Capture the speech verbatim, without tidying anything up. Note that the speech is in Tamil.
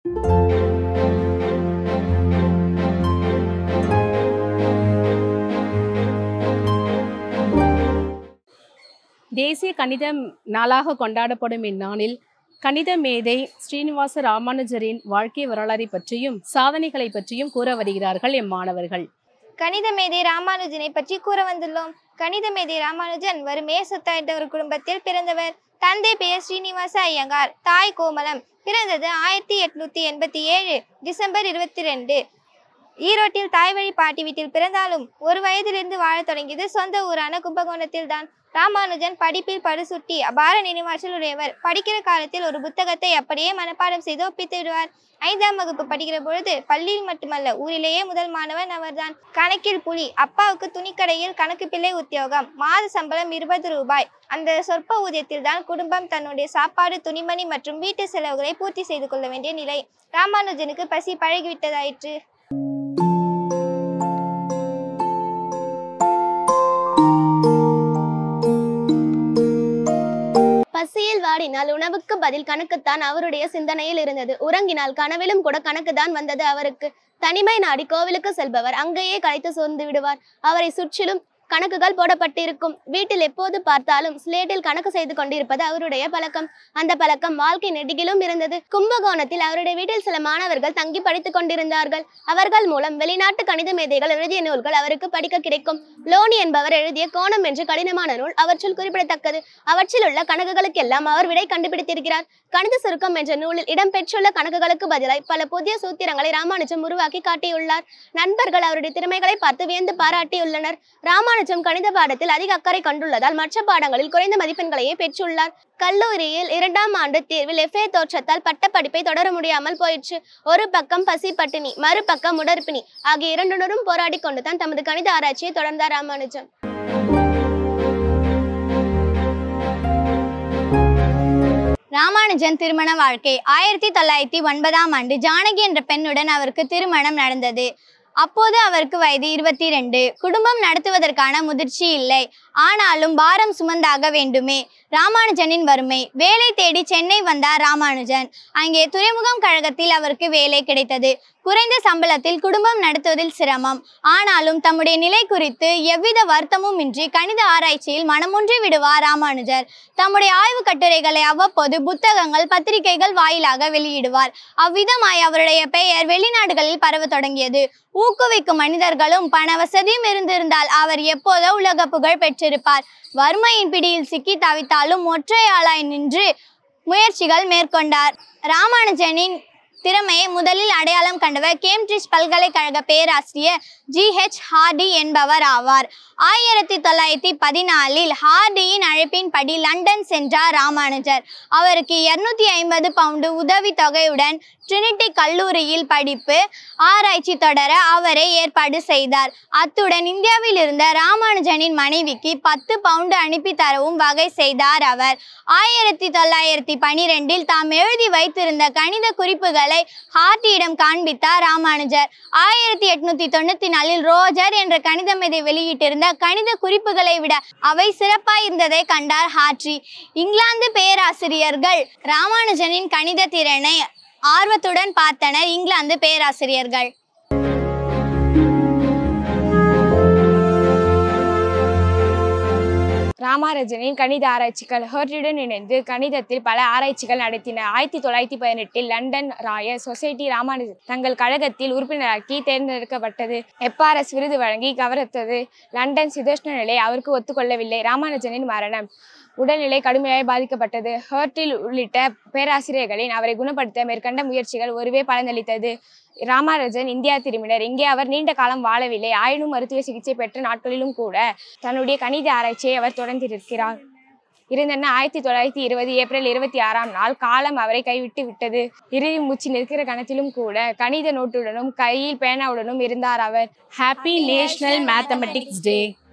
தேசிய கணித நாளாக கொண்டாடப்படும் இந்நாளில் கணித மேதை ஸ்ரீனிவாச ராமானுஜரின் வாழ்க்கை வரலாறை பற்றியும் சாதனைகளை பற்றியும் கூற வருகிறார்கள் எம்மாணவர்கள். கணித மேதை ராமானுஜனை பற்றி கூற வந்துள்ளோம். கணித மேதை ராமானுஜன் வறுமையை சொத்தாயிட்ட ஒரு குடும்பத்தில் பிறந்தவர். தந்தை பெயர் ஸ்ரீனிவாச ஐயங்கார், தாய் கோமலம். பிறந்தது ஆயிரத்தி எட்நூத்தி எண்பத்தி ஏழு டிசம்பர் இருபத்தி ரெண்டு. ஈரோட்டில் தாய் வழி பாட்டி வீட்டில் பிறந்தாலும் ஒரு வயதிலிருந்து வாழ தொடங்கியது சொந்த ஊரான கும்பகோணத்தில் தான். ராமானுஜன் படிப்பில் படுசுட்டி அபார நினைவாற்றல் உடையவர். படிக்கிற காலத்தில் ஒரு புத்தகத்தை அப்படியே மனப்பாடம் செய்து ஒப்பித்து விடுவார். ஐந்தாம் வகுப்பு படிக்கிற பொழுது பள்ளியில் மட்டுமல்ல ஊரிலேயே முதல் மாணவன் அவர்தான். கணக்கில் புலி. அப்பாவுக்கு துணிக்கடையில் கணக்கு பிள்ளை உத்தியோகம். மாத சம்பளம் இருபது ரூபாய். அந்த சொற்ப ஊதியத்தில் தான் குடும்பம் தன்னுடைய சாப்பாடு, துணிமணி மற்றும் வீட்டு செலவுகளை பூர்த்தி செய்து கொள்ள வேண்டிய நிலை. ராமானுஜனுக்கு பசி பழகிவிட்டதாயிற்று. பசியில் வாடினால் உணவுக்கு பதில் கணக்குத்தான் அவருடைய சிந்தனையில் இருந்தது. உறங்கினால் கனவிலும் கூட கணக்குதான் வந்தது அவருக்கு. தனிமை நாடி கோவிலுக்கு செல்பவர் அங்கேயே களைத்து சோர்ந்து விடுவார். அவரை சுற்றிலும் கணக்குகள் போடப்பட்டிருக்கும். வீட்டில் எப்போது பார்த்தாலும் ஸ்லேட்டில் கணக்கு செய்து கொண்டிருப்பது அவருடைய பழக்கம். அந்த பழக்கம் வாழ்க்கை நெடுகிலும் இருந்தது. கும்பகோணத்தில் அவருடைய வீட்டில் சில மாணவர்கள் தங்கி படித்துக் கொண்டிருந்தார்கள். அவர்கள் மூலம் வெளிநாட்டு கணித மேதைகள் எழுதிய நூல்கள் அவருக்கு படிக்க கிடைக்கும். லோனி என்பவர் எழுதிய கோணம் என்ற கடினமான நூல் அவற்றில் குறிப்பிடத்தக்கது. அவற்றில் உள்ள கணக்குகளுக்கெல்லாம் அவர் விடை கண்டுபிடித்திருக்கிறார். கணித சுருக்கம் என்ற நூலில் இடம்பெற்றுள்ள கணக்குகளுக்கு பதிலாய் பல புதிய சூத்திரங்களை ராமானுஜம் உருவாக்கி காட்டியுள்ளார். நண்பர்கள் அவருடைய திறமைகளை பார்த்து வியந்து பாராட்டியுள்ளனர். ராமானுஜம் கணித பாடத்தில் அதிக அக்கறை கொண்டுள்ளதால் மற்ற பாடங்களில் குறைந்த மதிப்பெண்களையே பெற்றுள்ளார். கல்லூரியில் இரண்டாம் ஆண்டு தேர்வில் எஃப் ஏ தோற்றத்தால் பட்ட படிப்பை தொடர முடியாமல் போயிற்று. ஒரு பக்கம் பசி பட்டினி, மறுபக்கம் உடற்பிணி ஆகிய இரண்டுடனும் போராடி கொண்டுதான் தமது கணித ஆராய்ச்சியை தொடர்ந்தார் ராமானுஜம். ராமானுஜன் திருமண வாழ்க்கை. ஆயிரத்தி தொள்ளாயிரத்தி ஒன்பதாம் ஆண்டு ஜானகி என்ற பெண்ணுடன் அவருக்கு திருமணம் நடந்தது. அப்போது அவருக்கு வயது இருபத்தி ரெண்டு. குடும்பம் நடத்துவதற்கான முதிர்ச்சி இல்லை. ஆனாலும் பாரம் சுமந்தாக வேண்டுமே. ராமானுஜனின் வறுமை. வேலை தேடி சென்னை வந்தார் ராமானுஜன். அங்கே துறைமுகம் கழகத்தில் அவருக்கு வேலை கிடைத்தது. குறைந்த சம்பளத்தில் குடும்பம் நடத்துவதில் சிரமம். ஆனாலும் தம்முடைய நிலை குறித்து எவ்வித வருத்தமும் இன்றி கணித ஆராய்ச்சியில் மனமுன்றி விடுவார் ராமானுஜர். தம்முடைய ஆய்வு கட்டுரைகளை அவ்வப்போது புத்தகங்கள், பத்திரிகைகள் வாயிலாக வெளியிடுவார். அவ்விதமாய் அவருடைய பெயர் வெளிநாடுகளில் பரவ தொடங்கியது. ஊக்குவிக்கும் மனிதர்களும் பண வசதியும் இருந்திருந்தால் அவர் எப்போதோ உலக புகழ் பெற்றிருப்பார். வறுமையின் பிடியில் சிக்கி தவித்தாலும் ஒற்றையாளாய் நின்று முயற்சிகள் மேற்கொண்டார். ராமானுஜனின் திறமையை முதலில் அடையாளம் கண்டவர் கேம்பிரிட்ஜ் பல்கலைக்கழக பேராசிரியர் ஜி ஹெச் ஹார்டி என்பவர் ஆவார். ஆயிரத்தி தொள்ளாயிரத்தி பதினாலில் ஹார்டியின் அழைப்பின்படி லண்டன் சென்றார் ராமானுஜர். அவருக்கு இருநூத்தி ஐம்பது பவுண்டு உதவி தொகையுடன் ட்ரினிட்டி கல்லூரியில் படிப்பு ஆராய்ச்சி தொடர அவரை ஏற்பாடு செய்தார். அத்துடன் இந்தியாவில் இருந்த ராமானுஜனின் மனைவிக்கு பத்து பவுண்டு அனுப்பி தரவும் வகை செய்தார் அவர். ஆயிரத்தி தொள்ளாயிரத்தி பனிரெண்டில் தாம் எழுதி வைத்திருந்த கணித குறிப்புகளை ஹார்டியிடம் காண்பித்தார் ராமானுஜர். ஆயிரத்தி எட்நூத்தி தொண்ணூத்தி நாலில் ரோஜர் என்ற கணித மேதை வெளியிட்டிருந்த கணித குறிப்புகளை விட அவை சிறப்பாய் இருந்ததை கண்டார் ஹார்டி. இங்கிலாந்து பேராசிரியர்கள் ராமானுஜனின் கணித திறனை ஆர்வத்துடன் பார்த்தனர். இங்கிலாந்து பேராசிரியர்கள் ராமானுஜனின் கணித ஆராய்ச்சிகள். ஹர்டியுடன் இணைந்து கணிதத்தில் பல ஆராய்ச்சிகள் நடத்தின. ஆயிரத்தி தொள்ளாயிரத்தி பதினெட்டில் லண்டன் ராயல் சொசைட்டி ராமானுஜன் தங்கள் கழகத்தில் உறுப்பினராக்கி தேர்ந்தெடுக்கப்பட்டது. எப்பாரஸ் விருது வழங்கி கவர்த்தது. லண்டன் சீதோஷ்ண நிலை அவருக்கு ஒத்துக்கொள்ளவில்லை. ராமானுஜனின் மரணம். உடல்நிலை கடுமையாக பாதிக்கப்பட்டது. ஹர்டில் உள்ளிட்ட பேராசிரியர்களின் அவரை குணப்படுத்த மேற்கண்ட முயற்சிகள் ஒருவே பலனளித்தது. ராமானுஜன் இந்தியா திரும்பினர். இங்கே அவர் நீண்ட காலம் வாழவில்லை. ஆயினும் மருத்துவ சிகிச்சை பெற்ற நாட்களிலும் கூட தன்னுடைய கணித ஆராய்ச்சியை அவர் தொடர்ந்திருக்கிறார். இருந்தன ஆயிரத்தி தொள்ளாயிரத்தி இருபது ஏப்ரல் இருபத்தி ஆறாம் நாள் காலம் அவரை கைவிட்டு விட்டது. இறுதி மூச்சு நிற்கிற கணத்திலும் கூட கணித நோட்டுடனும் கையில் பேனாவுடனும் இருந்தார் அவர். ஹாப்பி நேஷனல் மேத்தமெட்டிக்ஸ் டே.